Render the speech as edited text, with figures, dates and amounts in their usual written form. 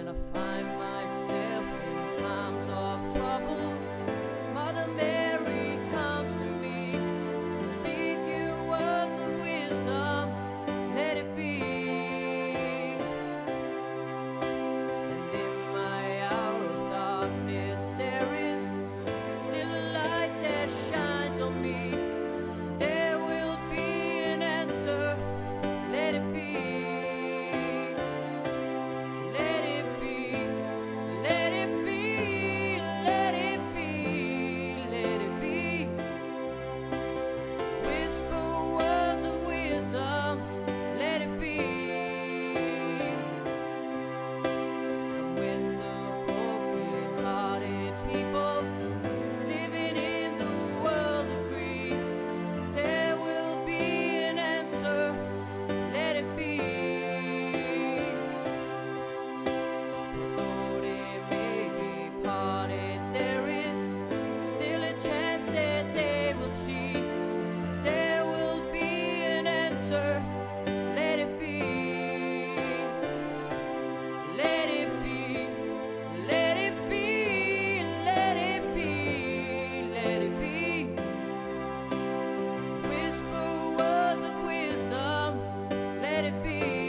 when I find myself in times of trouble, Mother Mary comes to me, speaking words of wisdom, let it be. And in my hour of darkness there is still a light that shines on me. There will be an answer, let it be. Let it be, let it be, let it be, let it be. Whisper words of wisdom, let it be. And when the broken-hearted people living in the world agree, there will be an answer, let it be. For though they may be parted, there is still a chance that they will see. There will be an answer, let it be. Let it be, let it be, let it be, let it be. Whisper words of wisdom, let it be.